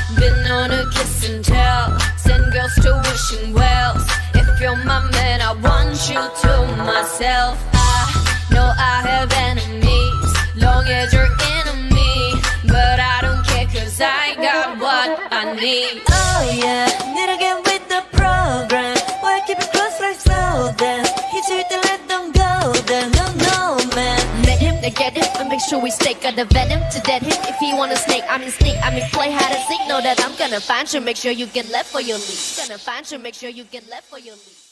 Been on a kiss and tell, send girls to wishing wells. If you're my man, I want you to myself. I know I have enemies, long as you're enemy. But I don't care cause I got what I need. Oh yeah, need to get with the program. Why keep it close like slow dance? Hit you to let them go, then no man. Let him to get him, and make sure we stay. Got the venom to dead him. If he wanna snake, I mean sneak. I mean play hide and seek. Know that I'm gonna find you, make sure you get left for your leave. Gonna find you, make sure you get left for your leave.